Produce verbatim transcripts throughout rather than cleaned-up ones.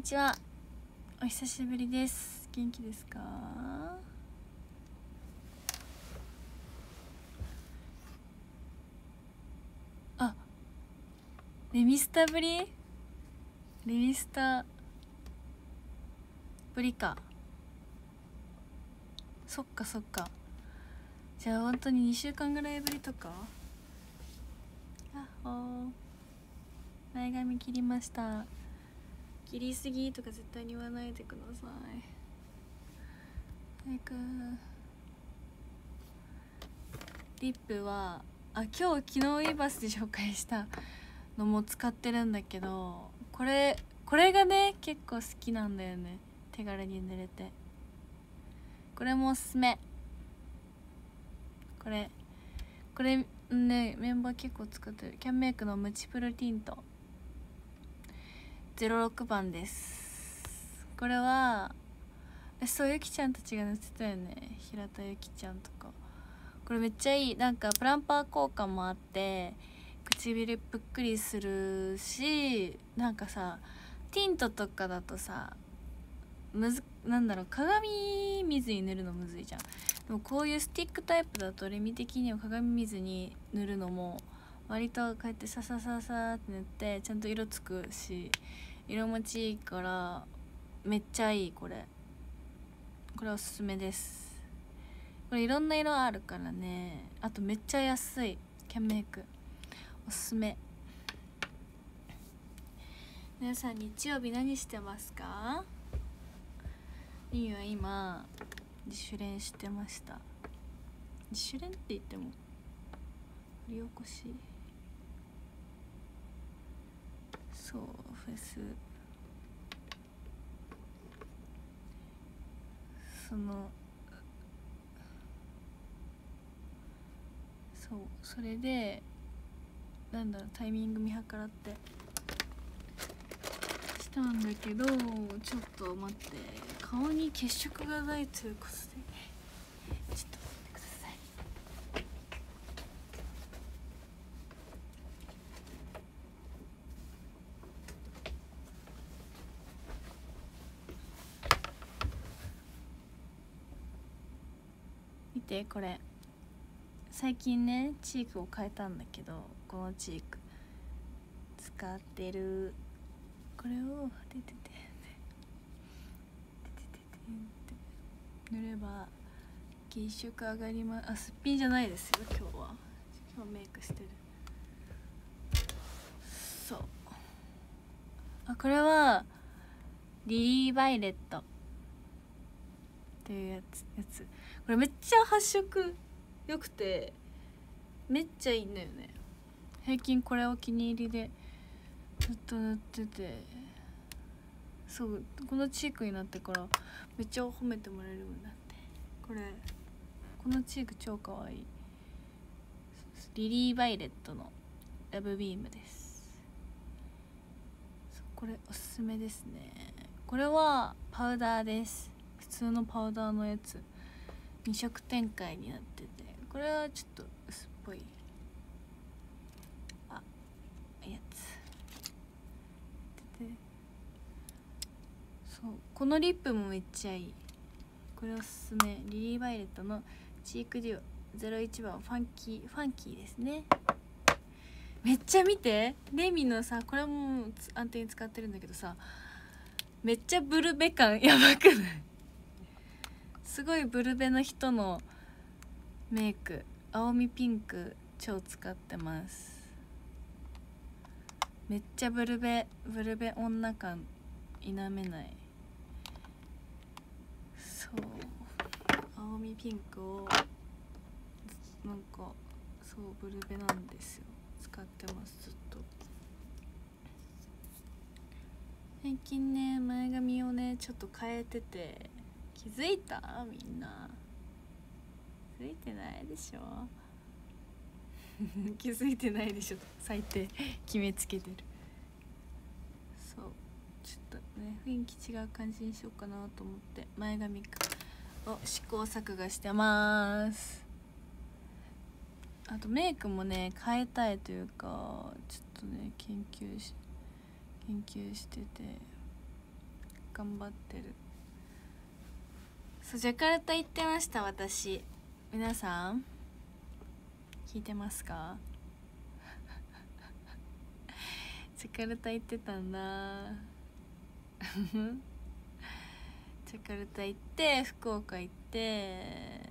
ちは、お久しぶりです。元気ですか？あ、レミスタぶり？レミスタぶりか。そっかそっか。じゃあ本当ににしゅうかんぐらいぶりとか。やっほー、前髪切りました。切りすぎとか絶対に言わないでください。早く。リップはあ、今日昨日イバスで紹介したのも使ってるんだけど、これこれがね結構好きなんだよね。手軽に塗れて、これもおすすめ。これこれね、メンバー結構使ってる。キャンメイクのムチプルティントゼロろくばんです。これはえそう、ゆきちゃんたちが塗ってたよね。平田ゆきちゃんとか。これめっちゃいい。なんかプランパー効果もあって唇ぷっくりするし、なんかさティントとかだとさむずなんだろう、鏡水に塗るのむずいじゃん。でもこういうスティックタイプだとレミ的には鏡水に塗るのも割とこうやってササササって塗ってちゃんと色つくし色持ちいいからめっちゃいい。これこれおすすめです。これいろんな色あるからね。あとめっちゃ安い。キャンメイクおすすめ。皆さん日曜日何してますか？リンは今自主練してました。自主練って言っても掘り起こし、そうフェス、そのそうそれでなんだろう、タイミング見計らってしたんだけど、ちょっと待って、顔に血色がないということでちょっと待ってください。見てこれ、最近ねチークを変えたんだけど、このチーク使ってる。これをててててててて塗れば血色上がります。あ、すっぴんじゃないですよ今日は。今日メイクしてる。そう、あ、これはリリー・バイレットっていうやつやつこれめっちゃ発色良くてめっちゃいいんだよね。最近これお気に入りでずっと塗ってて、そう、このチークになってからめっちゃ褒めてもらえるようになって、これこのチーク超かわいい。リリー・バイレットのラブビームです。これおすすめですね。これはパウダーです。普通のパウダーのやつに色展開になってて、これはちょっと薄っぽいあやつで、そう、このリップもめっちゃいい。これおすすめ。リリー・バイレットのチークデュオゼロいちばんファンキーファンキーですね。めっちゃ見て、レミのさ、これも安定に使ってるんだけどさ、めっちゃブルベ感やばくない？すごいブルベの人のメイク。青みピンク超使ってます。めっちゃブルベブルベ女感否めない。そう、青みピンクをなんかそうブルベなんですよ。使ってますずっと。最近ね前髪をねちょっと変えてて、気づいた？みんな気づいてないでしょ気づいてないでしょ最低決めつけてる。そうちょっとね雰囲気違う感じにしようかなと思って前髪を試行錯誤してます。あとメイクもね変えたいというか、ちょっとね研究し研究してて、 頑張ってる。そう、ジャカルタ行ってました、私。皆さん聞いてますか？ジャカルタ行ってたんだ。ジャカルタ行って福岡行って、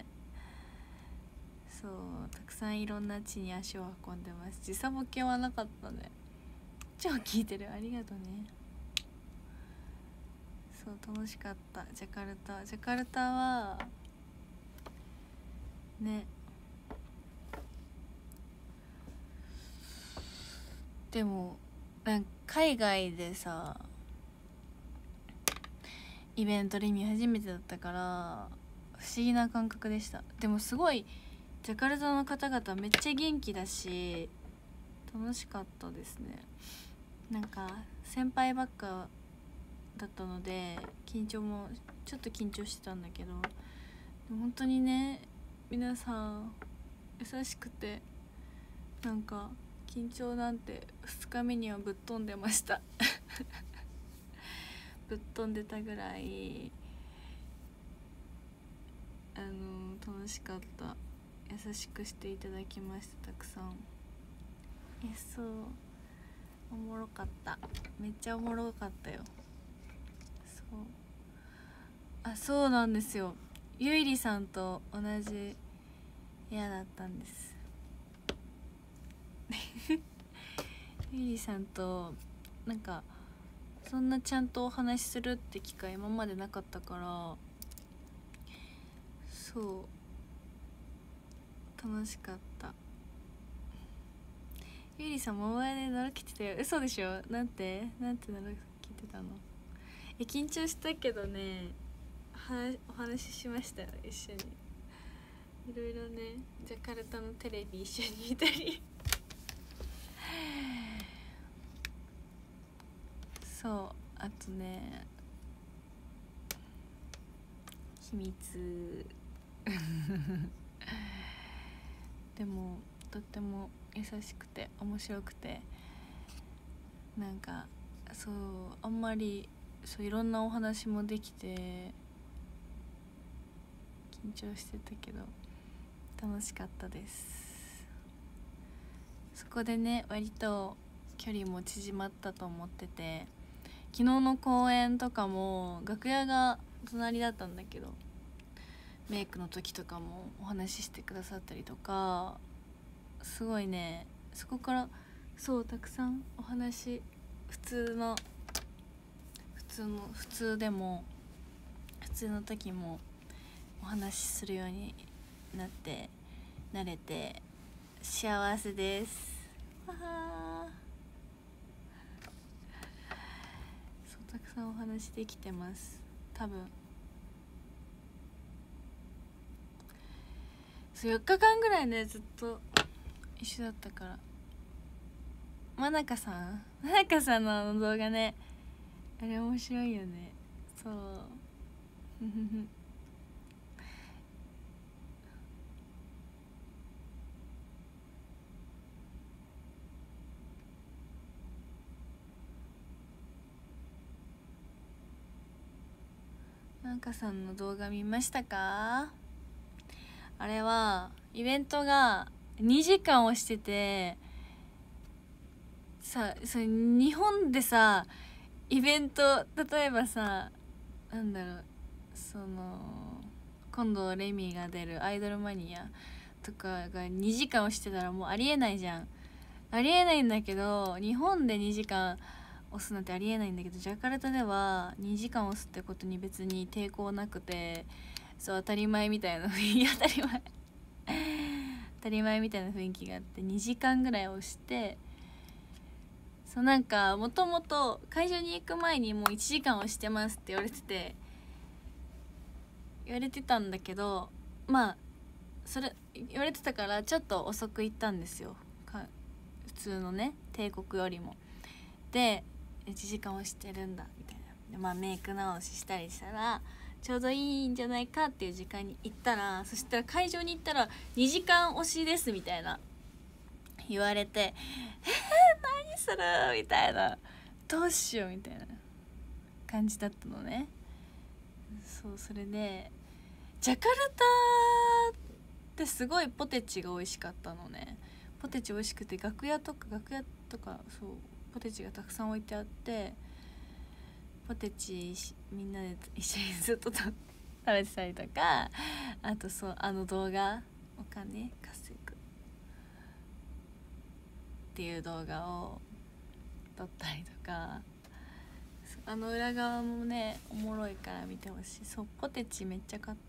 そうたくさんいろんな地に足を運んでます。時差ボケはなかったね。超聞いてる、ありがとうね。そう楽しかった。ジャカルタジャカルタはね、でもなんか海外でさイベントで見初めてだったから不思議な感覚でした。でもすごいジャカルタの方々めっちゃ元気だし楽しかったですね。なんか先輩ばっかだったので緊張もちょっと緊張してたんだけど、でも本当にね皆さん優しくて、なんか緊張なんてふつかめにはぶっ飛んでましたぶっ飛んでたぐらいあの楽しかった。優しくしていただきました。たくさん。えそうおもろかった。めっちゃおもろかったよ。そうあそうなんですよ。ゆいりさんと同じ部屋だったんですゆいりさんとなんかそんなちゃんとお話しするって機会今までなかったから、そう楽しかった。ゆいりさんも前でのろけてたよ。嘘でしょ？なんてなんてのろけてたの？え緊張したけどね、はお話ししましたよ一緒に。いろいろねジャカルタのテレビ一緒に見たりそうあとね秘密でもとっても優しくて面白くて、なんかそうあんまりそういろんなお話もできて緊張してたけど楽しかったです。そこでね割と距離も縮まったと思ってて、昨日の公演とかも楽屋が隣だったんだけどメイクの時とかもお話ししてくださったりとか、すごいねそこからそうたくさんお話普通の普通の普通でも普通の時もお話しするようになって慣れて幸せです。わはそうたくさんお話できてます。多分そうよっかかんぐらいねずっと一緒だったから。まなかさんまなかさんのあの動画ねあれ面白いよね。そうなんかさんの動画見ましたか？あれはイベントがにじかんをしててさ、それ日本でさイベント例えばさなんだろうその今度レミが出るアイドルマニアとかがにじかんをしてたらもうありえないじゃん。ありえないんだけど日本でにじかん押すなんてありえないんだけど、ジャカルタではにじかん押すってことに別に抵抗なくて、そう当たり前みたいな雰囲気当たり前当たり前みたいな雰囲気があってにじかんぐらい押して、そうなんかもともと会場に行く前にもういちじかん押してますって言われてて言われてたんだけど、まあそれ言われてたからちょっと遅く行ったんですよ、普通のね帝国よりも。でいちじかん押してるんだみたいなで、まあメイク直ししたりしたらちょうどいいんじゃないかっていう時間に行ったら、そしたら会場に行ったらにじかん押しですみたいな言われて、えー、何するみたいな、どうしようみたいな感じだったのね。そう、それでジャカルタってすごいポテチが美味しかったのね。ポテチ美味しくて、楽屋とか楽屋とかそうポテチがたくさん置いてあって、ポテチみんなで一緒にずっと食べてたりとか、あとそうあの動画お金稼ぐっていう動画を撮ったりとか、あの裏側もねおもろいから見てほしい。そうポテチめっちゃ買った。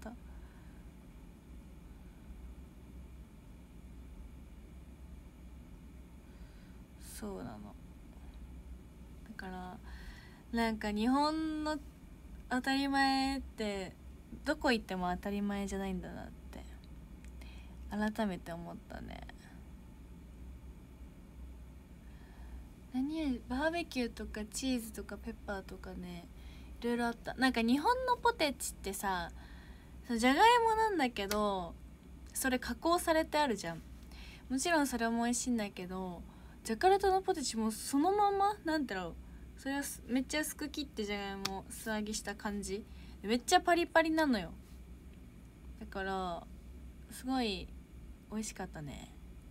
そうなの。だからなんか日本の当たり前ってどこ行っても当たり前じゃないんだなって改めて思ったね。何バーベキューとかチーズとかペッパーとかね、いろいろあった。なんか日本のポテチってさ、じゃがいもなんだけどそれ加工されてあるじゃん。もちろんそれも美味しいんだけど、ジャカルタのポテチもそのままなんてろう、それをめっちゃ薄く切ってじゃがいも素揚げした感じ、めっちゃパリパリなのよ。だからすごい美味しかったね。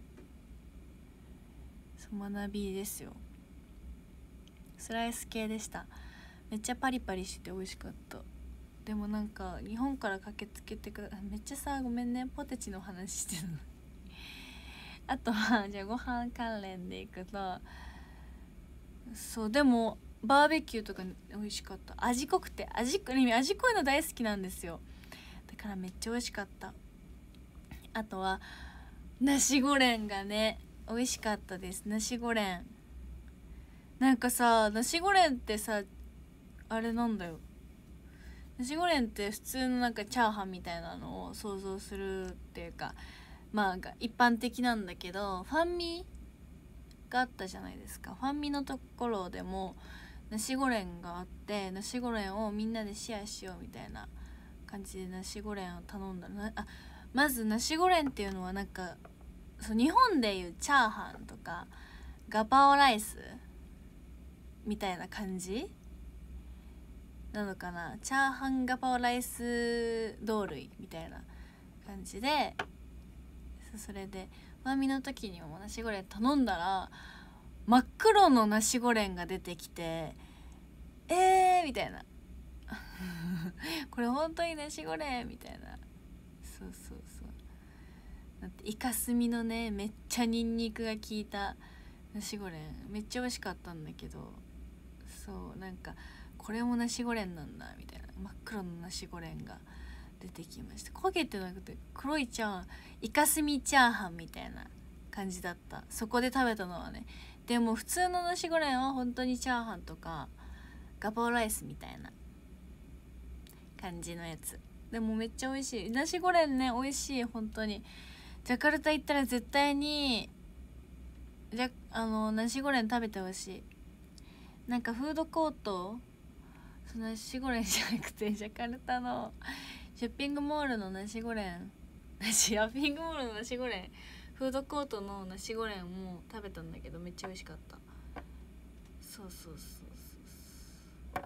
そう学びですよ。スライス系でした。めっちゃパリパリして美味しかった。でもなんか日本から駆けつけてくる、めっちゃさごめんねポテチの話してるのあとはじゃあご飯関連でいくと、そうでもバーベキューとか美味しかった。味濃くて味味濃いの大好きなんですよ。だからめっちゃ美味しかった。あとはナシゴレンがね美味しかったです。ナシゴレンなんかさ、ナシゴレンってさあれなんだよ、ナシゴレンって普通のなんかチャーハンみたいなのを想像するっていうか、まあ一般的なんだけど、ファンミがあったじゃないですか。ファンミのところでもナシゴレンがあって、ナシゴレンをみんなでシェアしようみたいな感じでナシゴレンを頼んだなあ。まずナシゴレンっていうのはなんかそう日本でいうチャーハンとかガパオライスみたいな感じなのかな。チャーハンガパオライス同類みたいな感じで、それでファミの時にもナシゴレン頼んだら真っ黒のナシゴレンが出てきて、えーみたいなこれ本当にナシゴレンみたいな。そうそうそう、だってイカスミのねめっちゃニンニクが効いたナシゴレンめっちゃ美味しかったんだけど、そうなんかこれもナシゴレンなんだみたいな、真っ黒のナシゴレンが出てきました。焦げてなくて黒いチャーハン、イカスミチャーハンみたいな感じだった。そこで食べたのはね。でも普通のナシゴレンは本当にチャーハンとかガパオライスみたいな感じのやつでもめっちゃ美味しい。ナシゴレンね美味しい。本当にジャカルタ行ったら絶対にじゃあのナシゴレン食べてほしい。なんかフードコート、そのナシゴレンじゃなくてジャカルタのショッピングモールのナシゴレンショッピングモールのナシゴレンフードコートのナシゴレンも食べたんだけどめっちゃ美味しかった。そうそうそうそう、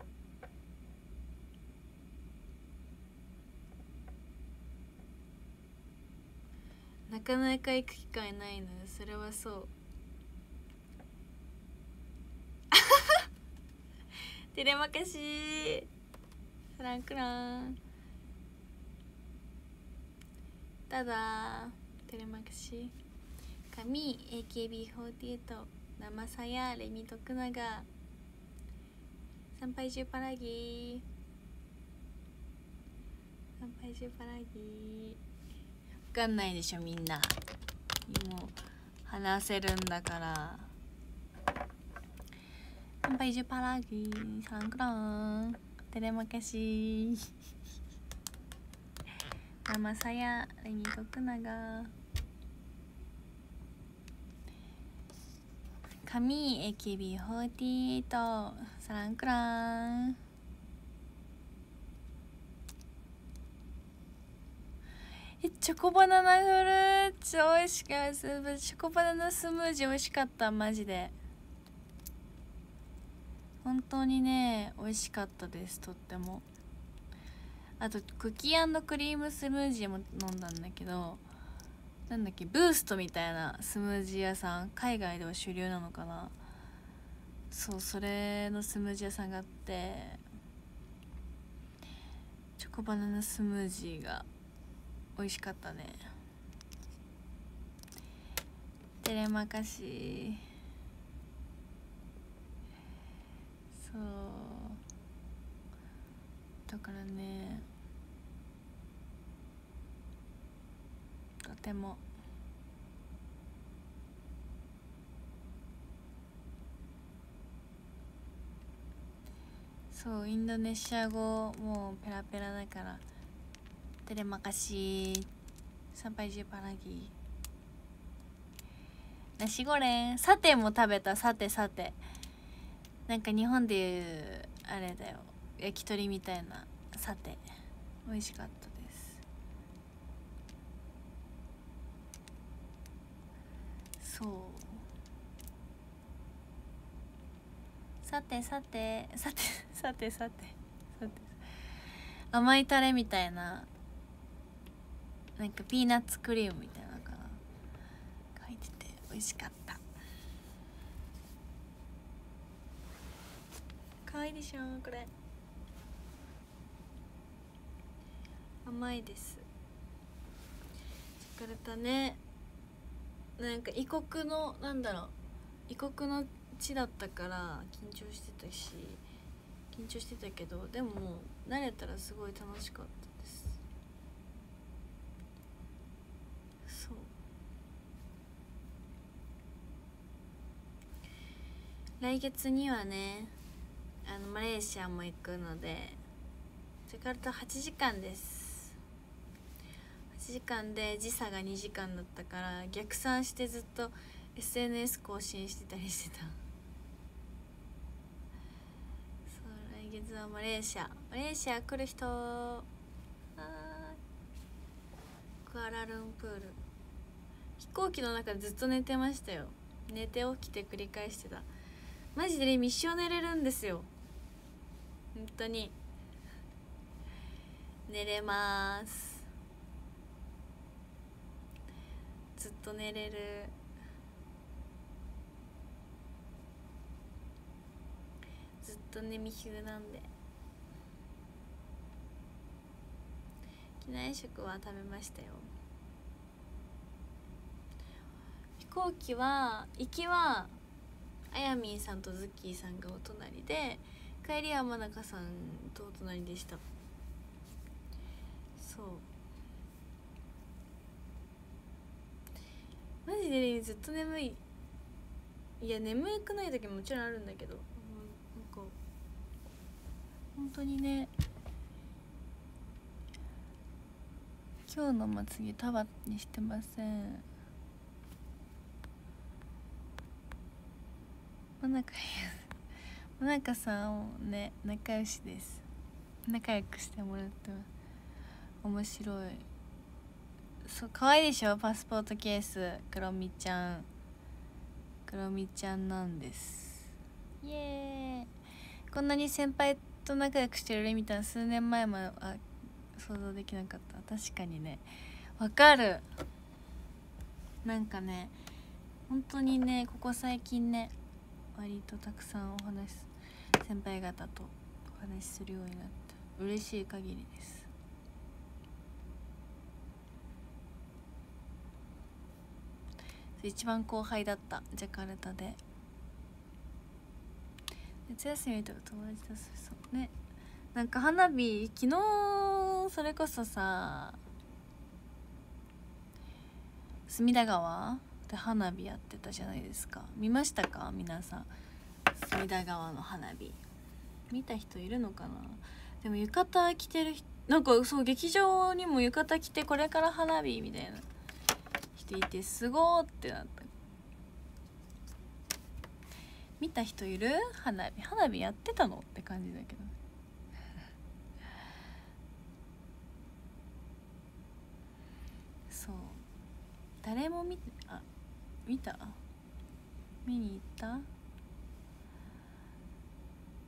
なかなか行く機会ないのよ。それはそうテレマカシーフランクランただテレマカシー神 エーケービーフォーティーエイト 生さやレミ徳永参拝中パラギ参拝中パラギ分かんないでしょみんな。もう話せるんだから。参拝中パラギサンクランテレマカシ生さやレミ徳永神 エーケービーフォーティーエイト サランクランえチョコバナナフルーツ美味しかった。チョコバナナスムージー美味しかったマジで。 本当にね美味しかったです。とっても。あとクッキー&クリームスムージーも飲んだんだけど、なんだっけブーストみたいなスムージー屋さん、海外では主流なのかな。そう、それのスムージー屋さんがあって、チョコバナナスムージーが美味しかったね。テレマカシ。そうだからね、とてもそう、インドネシア語もうペラペラだから。テレマカシサンパイジュパラギナシゴレン。サテも食べた。サテサテ、なんか日本でいうあれだよ、焼き鳥みたいなサテ、美味しかったです。そうさてさてさてさてさてさて、甘いタレみたいな、なんかピーナッツクリームみたいなのかな、書いてて美味しかった。かわいいでしょこれ。甘いです。ジャカルタね、なんか異国のなんだろう異国の地だったから緊張してたし緊張してたけど、でも慣れたらすごい楽しかったです。そう、来月にはね、あのマレーシアも行くので、ジャカルタはちじかんです。はちじかんで時差がにじかんだったから、逆算してずっと エスエヌエス 更新してたりしてた。来月はマレーシア。マレーシア来る人、はーい。クアラルンプール。飛行機の中でずっと寝てましたよ。寝て起きて繰り返してた。マジでね、一生寝れるんですよ。本当に寝れます。ずっと寝れる。ずっと寝みひゅなんで。機内食は食べましたよ。飛行機は行きはあやみんさんとズッキーさんがお隣で、帰りは真中さんとお隣でした。そうマジで、ね、ずっと眠い。いや眠くない時ももちろんあるんだけど、なんか本当にね、今日のまつげ束にしてません。真中真中さんをね仲良しです。仲良くしてもらってます。面白い。そう可愛いでしょ、パスポートケース。クロミちゃんクロミちゃんなんです。イエーイ。こんなに先輩と仲良くしてるレミたん数年前もあ想像できなかった。確かにね、わかる。なんかね本当にね、ここ最近ね割とたくさんお話先輩方とお話しするようになった。嬉しい限りです。一番後輩だった、ジャカルタで。夏休みとか友達とそうね、なんか花火昨日それこそさ、隅田川で花火やってたじゃないですか。見ましたか皆さん。隅田川の花火見た人いるのかな。でも浴衣着てる人、なんかそう劇場にも浴衣着てこれから花火みたいな人いて、すごーってなった。見た人いる？花火花火やってたのって感じだけどそう誰も見て、あ見た見に行った。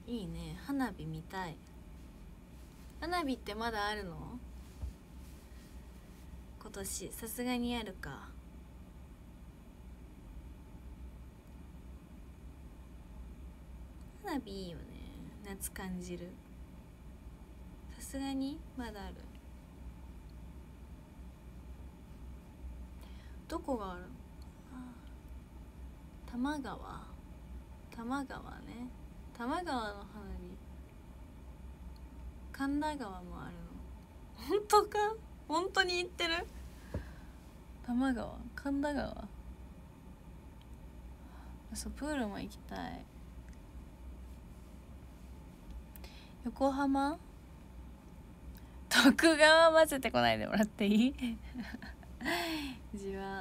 いいね、花火見たい。花火ってまだあるの？今年さすがにあるか。花火いいよね、夏感じる。さすがにまだある。どこがあるの？多摩川、多摩川ね、多摩川の花火。神田川もあるの？本当か？本当に言ってる？多摩川、神田川。そう、プールも行きたい。横浜、徳川混ぜてこないでもらっていい？じわ。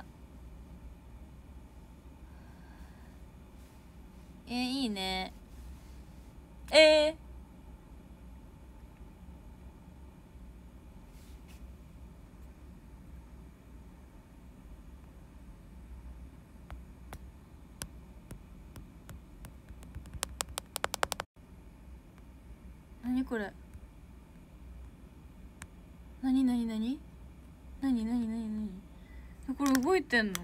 えー、いいね。えー何これ？何何何何何何何これ動いてんの？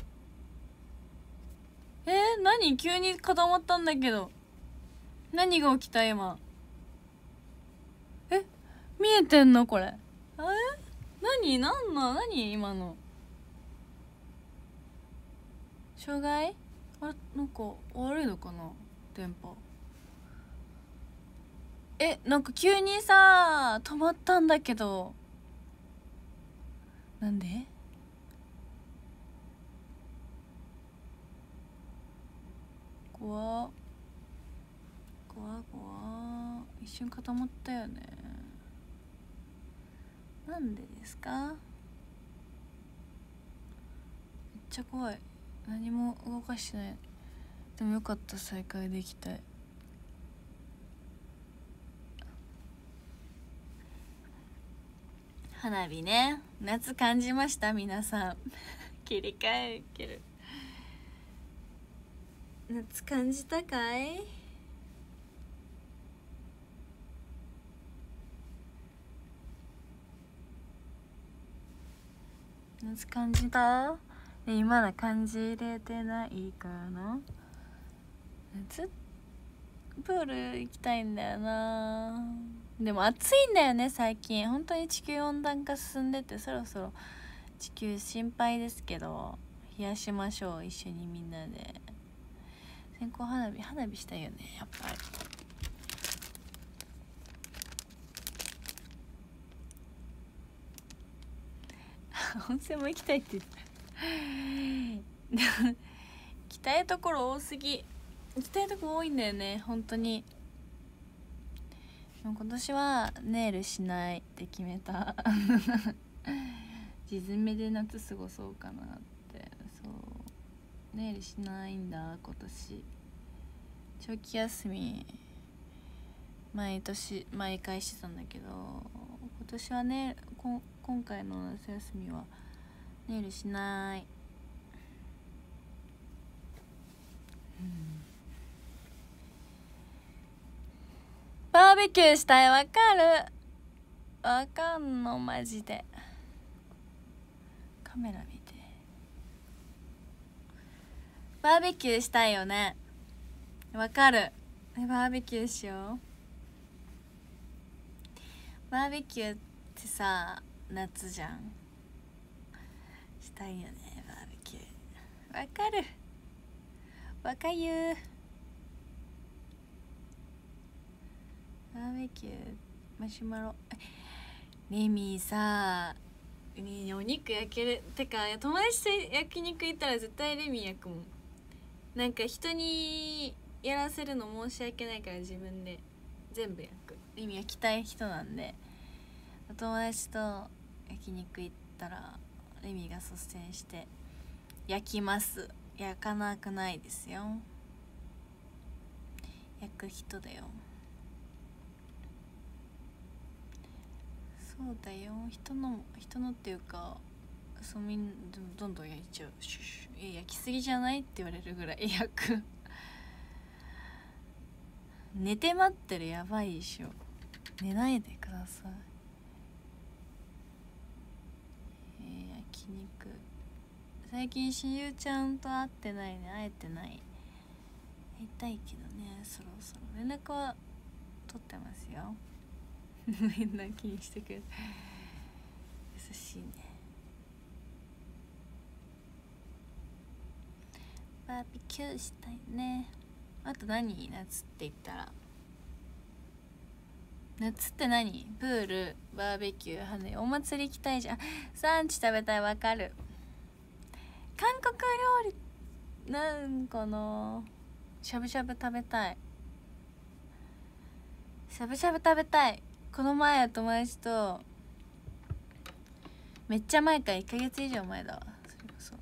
えー、何？急に固まったんだけど。何が起きた今？え、見えてんのこれ？え？何？何の？何今の？障害？あ、なんか悪いのかな電波。え、なんか急にさ止まったんだけど、なんで？怖っ怖っ怖っ。一瞬固まったよね。なんでですか？めっちゃ怖い。何も動かしてない。でもよかった、再開できたい。花火ね、夏感じました皆さん？切り替えいける。夏感じたかい？夏感じた？え、まだ感じれてないかな。夏プール行きたいんだよな。でも暑いんだよね最近。本当に地球温暖化進んでて、そろそろ地球心配ですけど、冷やしましょう一緒にみんなで。線香花火、花火したいよねやっぱり。温泉も行きたいって言った行きたいところ多すぎ。行きたいところ多いんだよね本当に。でも今年はネイルしないって決めた。地詰めで夏過ごそうかなって。そうネイルしないんだ今年。長期休み毎年毎回してたんだけど、今年はね、こ今回の夏休みはネイルしない、うん、バーベキューしたい。わかるわかんのマジで。カメラ見て。バーベキューしたいよね。わかる。バーベキューしよう。バーベキューってさ夏じゃん。したいよねバーベキュー。わかるわかゆー。バーベキューマシュマロ。レミさね、お肉焼ける。てか友達と焼肉行ったら絶対レミ焼くもん。なんか人にやらせるの申し訳ないから自分で全部焼く。レミ焼きたい人なんで、お友達と焼肉行ったらレミが率先して焼きます。焼かなくないですよ。焼く人だよ。そうだよ。人の人のっていうか、そうみんどんどん焼いちゃう。シュシュ、え焼きすぎじゃないって言われるぐらい焼く。 寝て待ってるやばいでしょ。寝ないでください。えー、焼肉最近しゆうちゃんと会ってないね。会えてない。会いたいけどね。そろそろ連絡は取ってますよ。みんな気にしてくれる。優しいね。バーベキューしたいね。あと何？夏って言ったら夏って何？プール、バーベキュー、羽根、お祭り行きたいじゃん。サンチ食べたい。わかる。韓国料理なんかな。しゃぶしゃぶ食べたい。しゃぶしゃぶ食べたい。この前友達とめっちゃ前かいっかげつ以上前だわ。それこそ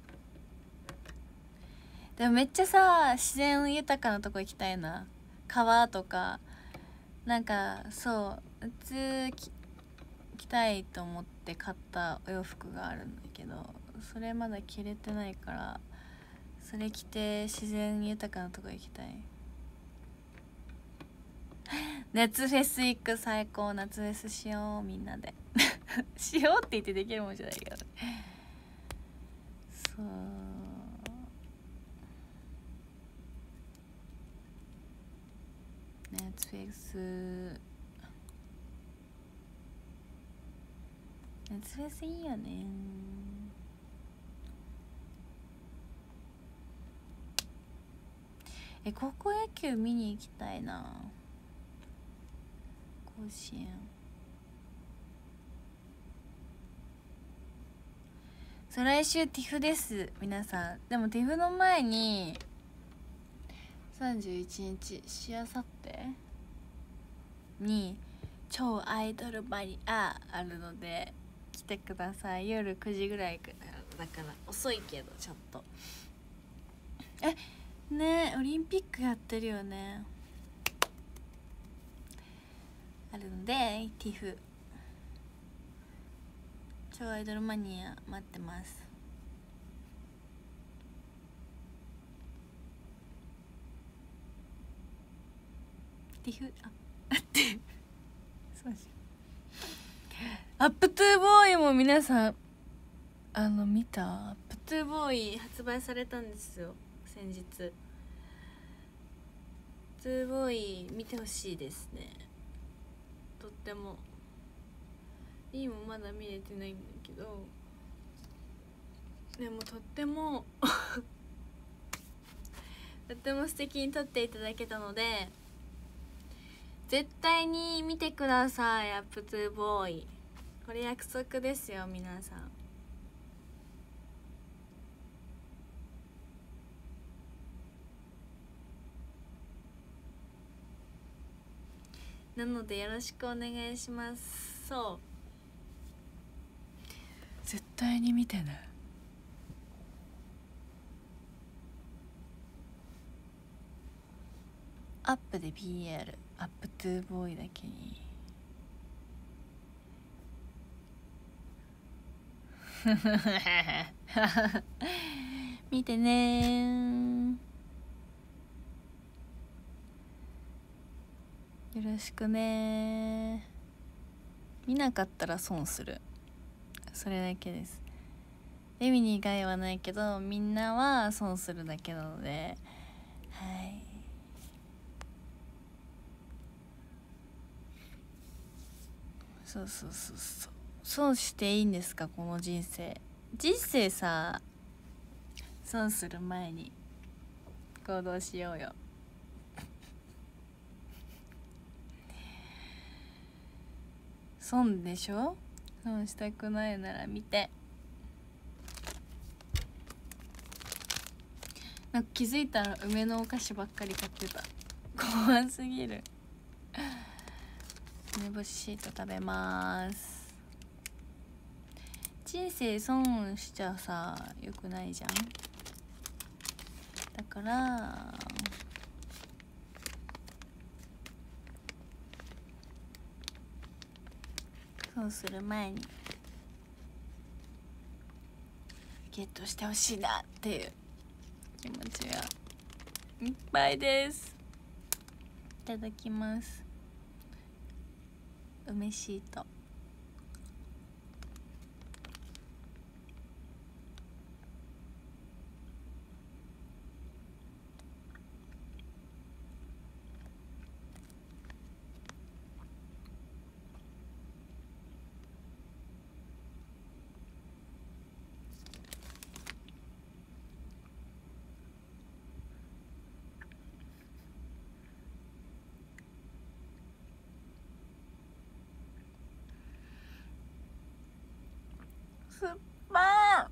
でもめっちゃさ自然豊かなとこ行きたいな。川とかなんかそう夏き着たいと思って買ったお洋服があるんだけど、それまだ着れてないからそれ着て自然豊かなとこ行きたい。夏フェス行く。最高。夏フェスしようみんなでしようって言ってできるもんじゃないけどそう夏フェス夏フェスいいよね。え高校野球見に行きたいな。甲子園そう来週ティフです皆さん。でもティフの前にさんじゅういちにちしあさってに超アイドルバリアあるので来てください。夜くじぐらいからだから遅いけどちょっとえねえオリンピックやってるよね。あるのでティフ超アイドルマニア待ってます。ティフあってそうしアップトゥーボーイも皆さんあの見た？アップトゥーボーイ発売されたんですよ先日。アップトゥーボーイ見てほしいですね。とってもいいもまだ見れてないんだけどでもとってもとっても素敵に撮っていただけたので絶対に見てください。アップトゥーボーイこれ約束ですよ皆さん。なのでよろしくお願いします。そう絶対に見てね。アップで ピーアール アップトゥーボーイだけに見てねよろしくね。見なかったら損する。それだけです。エミに以外はないけどみんなは損するだけなのではいそうそうそうそう損していいんですかこの人生。人生さ損する前に行動しようよ損でしょ。損したくないなら見て。なんか気づいたら梅のお菓子ばっかり買ってた。怖すぎる。梅干しシート食べます。人生損しちゃさよくないじゃん。だから損する前にゲットしてほしいなっていう気持ちがいっぱいです。 ただきます。梅シート。酸っぱ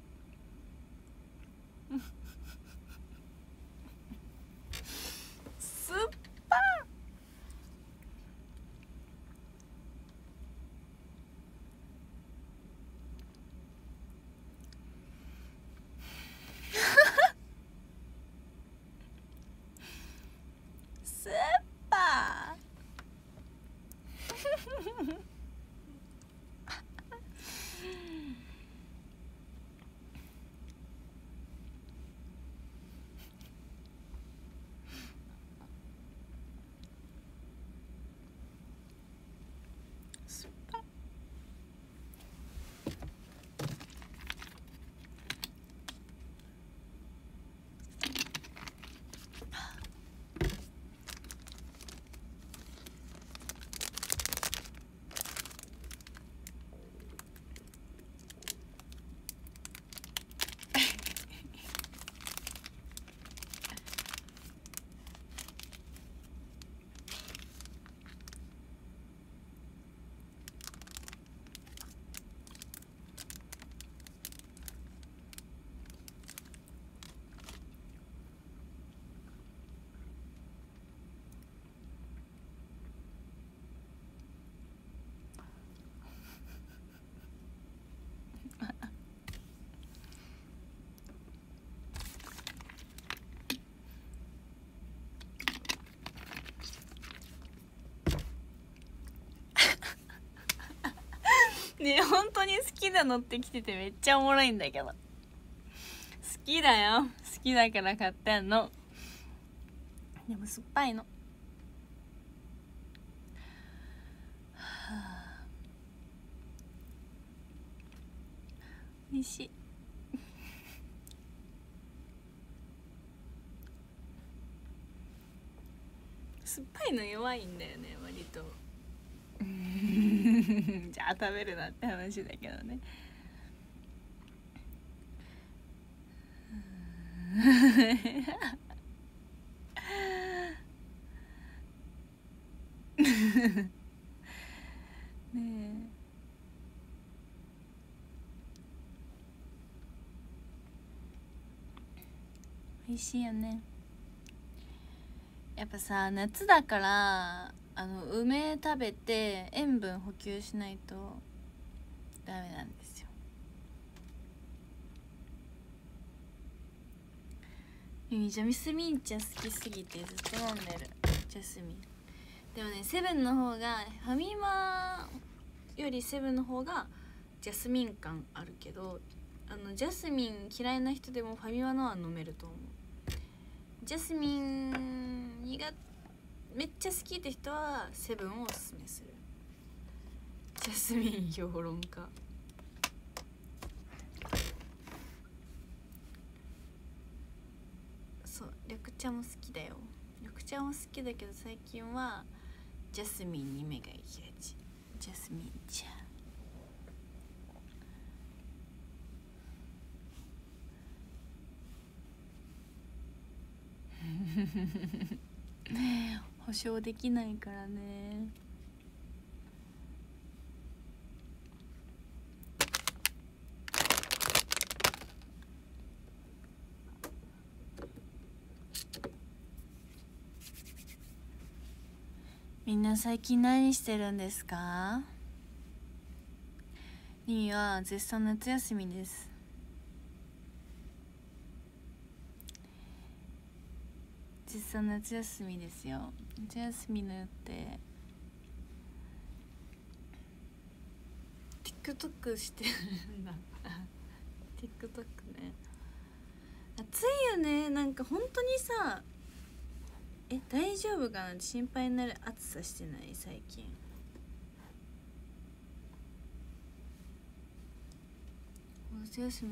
酸っぱ酸っぱねえ、本当に好きなのって来ててめっちゃおもろいんだけど。好きだよ、好きだから買ってんの。でも酸っぱいの。はあ、おいしい。酸っぱいの弱いんだよね、割と。じゃあ食べるなって話だけどね。ねえ、美味しいよね。やっぱさ、夏だからあの梅食べて塩分補給しないとダメなんですよ。ジャスミン茶好きすぎてずっと飲んでる。ジャスミンでもね、セブンの方が、ファミマよりセブンの方がジャスミン感あるけど、あのジャスミン嫌いな人でもファミマのは飲めると思う。ジャスミン苦めっちゃ好きって人はセブンをおすすめする。ジャスミン評論家。そう、緑茶も好きだよ。緑茶も好きだけど最近はジャスミンに目が行きがち。ジャスミン茶。保証できないからね。みんな最近何してるんですか？リーは絶賛夏休みです。実際夏休みですよ。夏休みの予定 TikTok してるんだTikTok ね。暑いよね。なんか本当にさ、 え大丈夫かなって心配になる暑さしてない最近。夏休み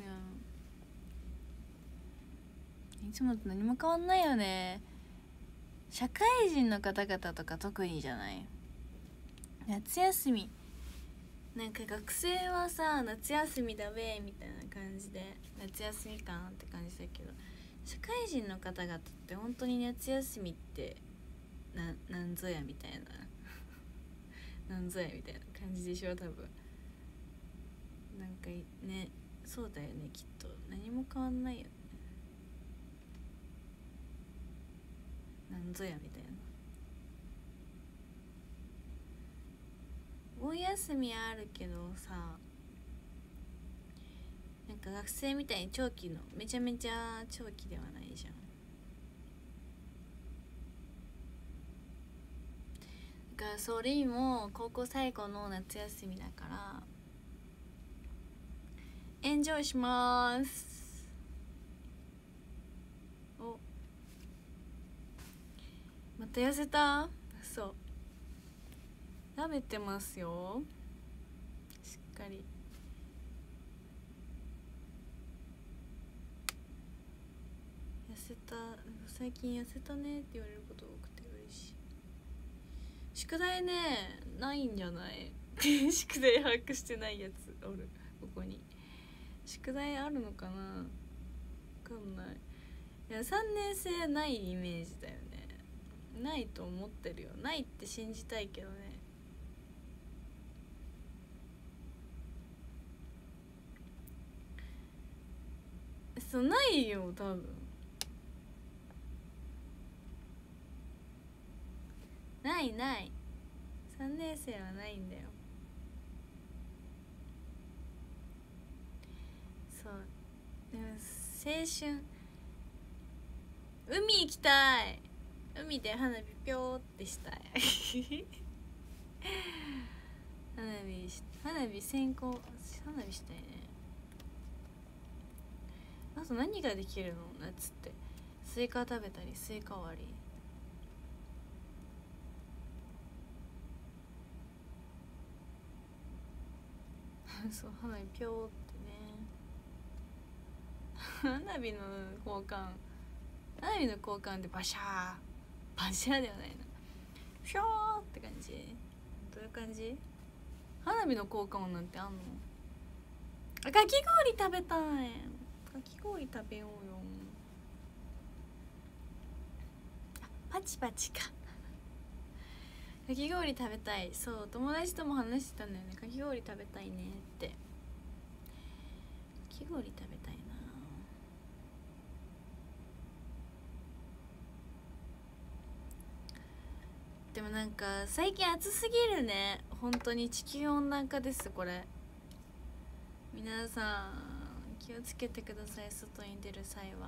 はいつもと何も変わんないよね。社会人の方々とか特にじゃない。夏休みなんか学生はさ夏休みだべみたいな感じで夏休み感って感じだけど、社会人の方々って本当に夏休みってななんぞやみたいななんぞやみたいな感じでしょ多分。なんかねそうだよねきっと何も変わんないよね。なんぞやみたいな。お休みあるけどさなんか学生みたいに長期のめちゃめちゃ長期ではないじゃん。だからそれも高校最後の夏休みだからエンジョイしまーす。おまた痩せた？そう食べてますよしっかり。痩せた最近痩せたねって言われること多くて嬉しい。宿題ねないんじゃない宿題把握してないやつおるここに。宿題あるのかな分かんない。いやさんねん生ないイメージだよね。ないと思ってるよ。ないって信じたいけどね。そうないよ多分。ないないさんねん生はないんだよ。そうでも青春海行きたい。海で花火ぴょーってしたい花火し花火先行花火したいね。あと何ができるの夏って。スイカ食べたりスイカ割りそう花火ぴょーってね花火の交換花火の交換でバシャーバシャーではないなピョーって感じ。どういう感じ？花火の交換音なんてあんの？あかき氷食べたい。かき氷食べようよ。あパチパチかかき氷食べたい。そう友達とも話してたんだよね。かき氷食べたいねって。かき氷食べたいな。でもなんか最近暑すぎるね。本当に地球温暖化ですこれ。皆さん気をつけてください外に出る際は。あ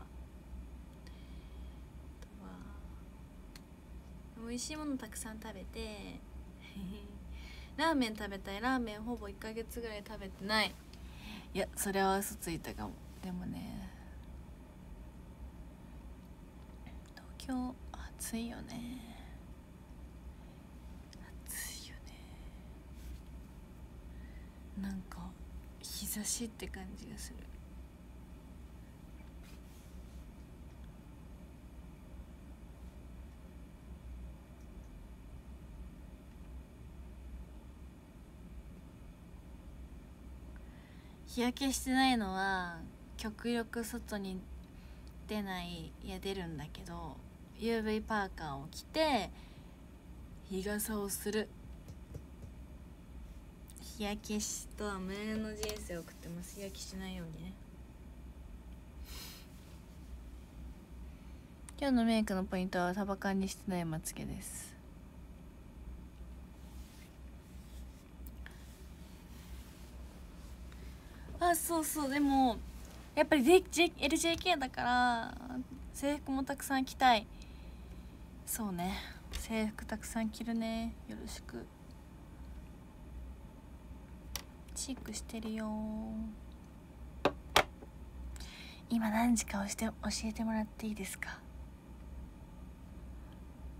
とは美味しいものたくさん食べてラーメン食べたい。ラーメンほぼいっかげつぐらい食べてない。いやそれは嘘ついたかも。でもね東京暑いよね。暑いよね。なんか日差しって感じがする。日焼けしてないのは極力外に出ない。いや出るんだけど ユーブイ パーカーを着て日傘をする。日焼けしとは無縁の人生を送ってます。日焼けしないようにね。今日のメイクのポイントはサバ缶にしてないまつげです。あそうそうでもやっぱり エルジェーケー だから制服もたくさん着たい。そうね制服たくさん着るね。よろしく。チークしてるよ。今何時か押して教えてもらっていいですか？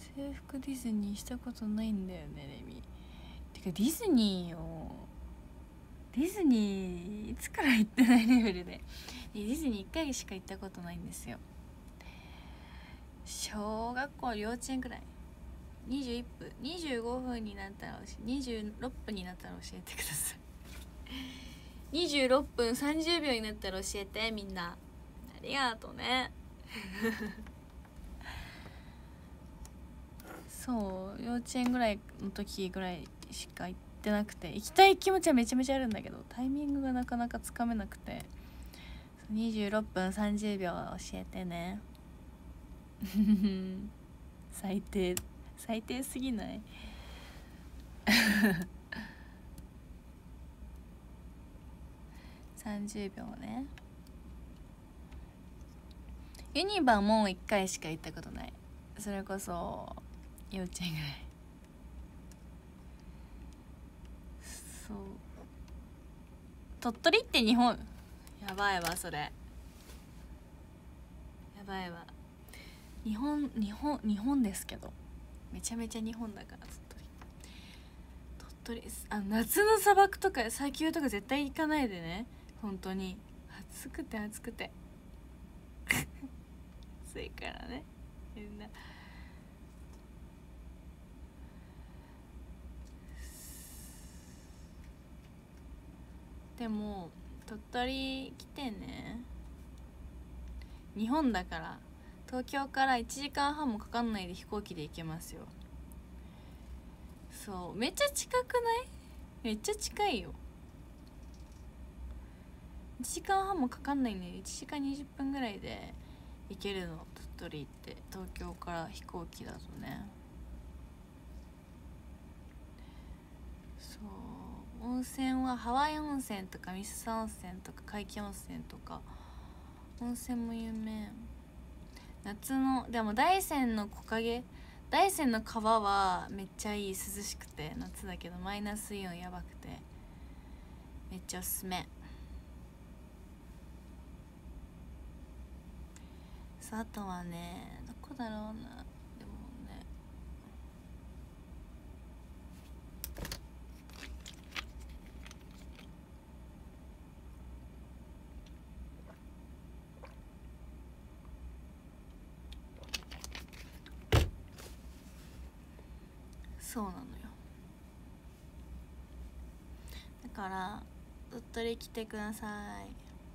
制服ディズニーしたことないんだよねレミ。てかディズニーよ、ディズニーいつから行ってないレベルで、ディズニーいっかいしか行ったことないんですよ。小学校幼稚園くらい。にじゅういっぷんにじゅうごふんになったらにじゅうろっぷんになったら教えてくださいにじゅうろっぷんさんじゅうびょうになったら教えてみんな。ありがとうねそう幼稚園ぐらいの時ぐらいしか行ってなくて、行きたい気持ちはめちゃめちゃあるんだけどタイミングがなかなかつかめなくて、にじゅうろっぷんさんじゅうびょう教えてね最低最低すぎないさんじゅうびょうね。ユニバもいっかいしか行ったことない。それこそ幼稚園ぐらい。そう鳥取って日本やばいわそれ、やばいわ。日本日本日本ですけどめちゃめちゃ日本だから鳥取。鳥取あ夏の砂漠とか砂丘とか絶対行かないでね。本当に暑くて暑くて暑いからねみんな。でも鳥取来てね。日本だから東京からいちじかんはんもかかんないで飛行機で行けますよ。そうめっちゃ近くない？めっちゃ近いよ。いちじかんはんもかかんないね。いちじかんにじゅっぷんぐらいで行けるの鳥取って東京から飛行機だとね。そう温泉はハワイ温泉とか三朝温泉とか皆生温泉とか温泉も有名。夏のでも大山の木陰大山の川はめっちゃいい、涼しくて夏だけどマイナスイオンやばくてめっちゃおすすめ。あとはねどこだろうな。でもねそうなのよ。だから鳥取来てください。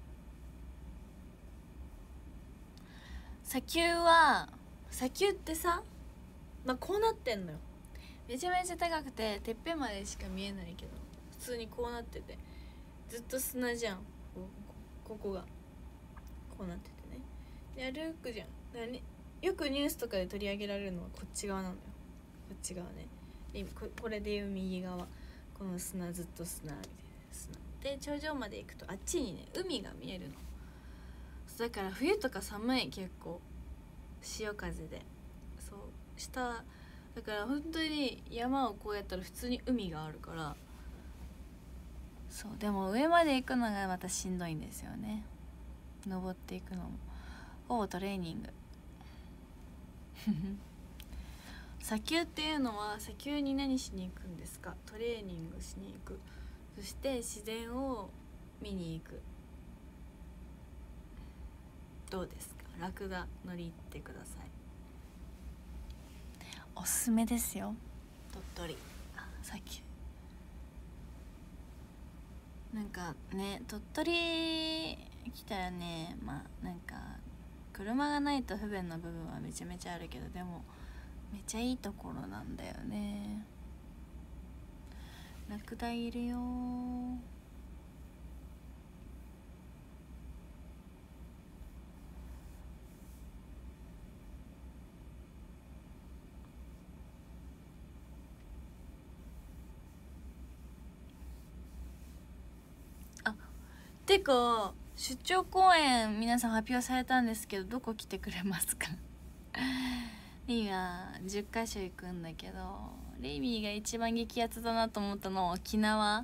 砂丘は砂丘ってさ、まあ、こうなってんのよ。めちゃめちゃ高くててっぺんまでしか見えないけど普通にこうなっててずっと砂じゃん。こここがこうなっててねで歩くじゃん。だからね、よくニュースとかで取り上げられるのはこっち側なのよ。こっち側ね。で こ, これでいう右側この砂ずっと砂みたいな砂で頂上まで行くとあっちにね海が見えるの。だから冬とか寒い結構潮風でそう下だから本当に山をこうやったら普通に海があるからそう。でも上まで行くのがまたしんどいんですよね。登っていくのもほぼトレーニング砂丘っていうのは砂丘に何しに行くんですか？トレーニングしに行く。そして自然を見に行く。どうですか？ラクダ乗り行ってください。おすすめですよ鳥取。あ砂丘なんかね鳥取来たらねまあなんか車がないと不便な部分はめちゃめちゃあるけどでもめっちゃいいところなんだよね。ラクダいるよ。あてか出張公演皆さん発表されたんですけどどこ来てくれますかリミはじゅっかしょ行くんだけどリミが一番激アツだなと思ったのは沖縄。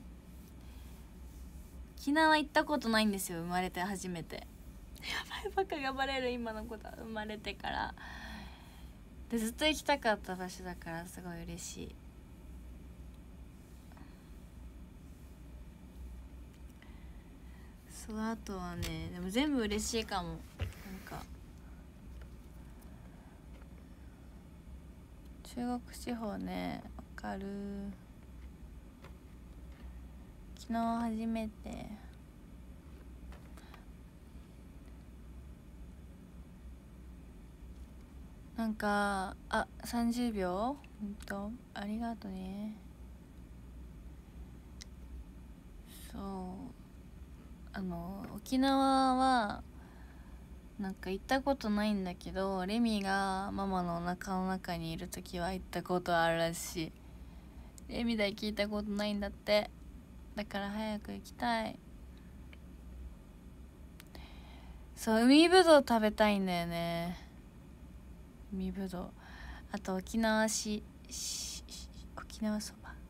沖縄行ったことないんですよ生まれて初めて。やばいバカがバレる今のことは生まれてからでずっと行きたかった場所だからすごい嬉しい。その後はね、でも全部嬉しいかも。なんか中国地方ね、わかる。昨日初めてなんか、あ、さんじゅうびょう、ほんとありがとね。そうあの沖縄はなんか行ったことないんだけど、レミがママのお腹の中にいる時は行ったことあるらしい。レミだけ聞いたことないんだって。だから早く行きたい。そう、海ぶどう食べたいんだよね。海ぶどう、あと沖縄しし沖縄そば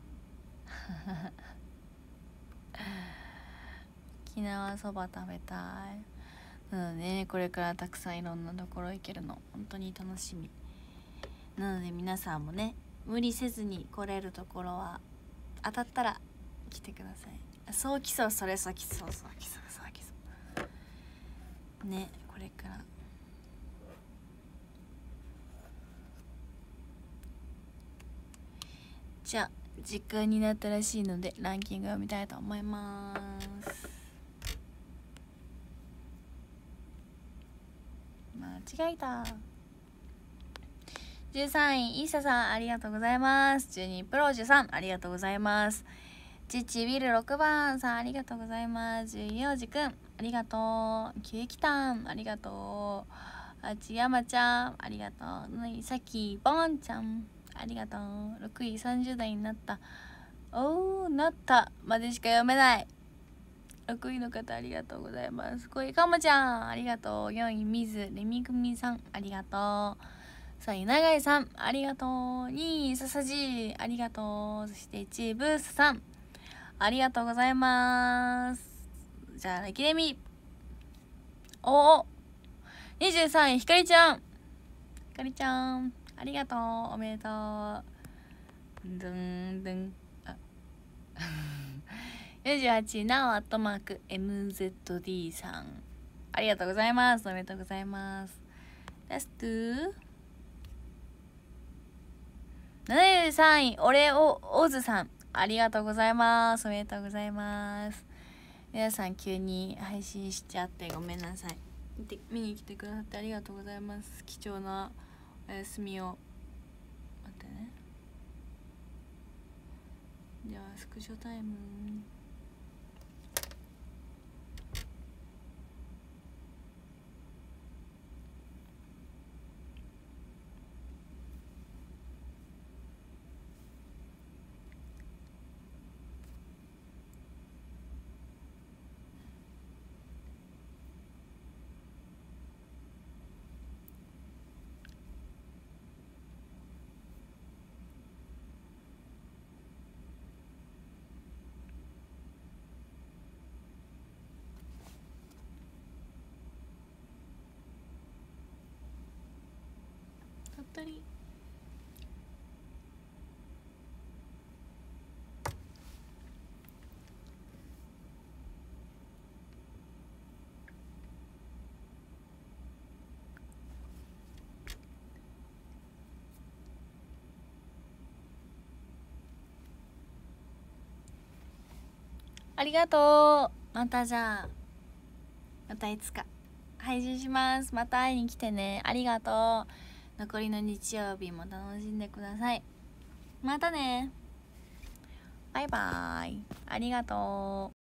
沖縄そば食べたい。なのでね、これからたくさんいろんなところ行けるの本当に楽しみなので、皆さんもね無理せずに来れるところは当たったら来てください。そうきそう、それそうきそう、そうきそう、そうきそうね。これからじゃあ時間になったらしいのでランキングを見たいと思います。間違えた。じゅうさんいイーサさんありがとうございます。じゅうにプロジュさんありがとうございます。チチビルろくばんさんありがとうございます。じゅういちおじくんありがとう。キュウキタンありがとう。あちやまちゃんありがとう。ぬいさきぼんちゃんありがとう。ろくいさんじゅう代になった、おーなったまでしか読めない。ろくいの方ありがとうございます。ごいかもちゃんありがとう。よんいみずれみぐみさんありがとう。さんい永井さんありがとう。にいささじありがとう。そしていちいブースさんありがとうございます。じゃあレキレミおおにじゅうさんいひかりちゃんひかりちゃんありがとう。おめでとう。ドゥンドゥンあよんじゅうはちいなおアットマーク エムゼットディー さんありがとうございます。おめでとうございます。ラストななじゅうさんいオレオオズさんありがとうございます。おめでとうございます。皆さん急に配信しちゃってごめんなさい。見に来てくださってありがとうございます。貴重なお休みを待ってね。ではスクショタイム鳥取ありがとう。またじゃあまたいつか配信します。また会いに来てね。ありがとう。残りの日曜日も楽しんでください。またね。バイバーイ。ありがとう。